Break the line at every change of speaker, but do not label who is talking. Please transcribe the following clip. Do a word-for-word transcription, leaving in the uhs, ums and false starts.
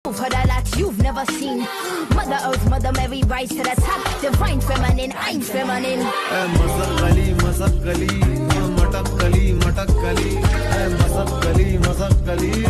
her that you've never seen. Mother Earth, Mother Mary, rise to the top. Divine feminine, I'm feminine.
Masakali, masakali, matakali, matakali. Masakali, masakali.